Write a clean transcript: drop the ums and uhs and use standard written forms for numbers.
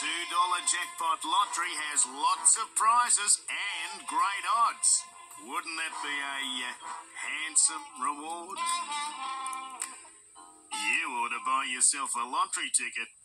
jackpot lottery has lots of prizes and great odds. Wouldn't that be a handsome reward? You ought to buy yourself a lottery ticket.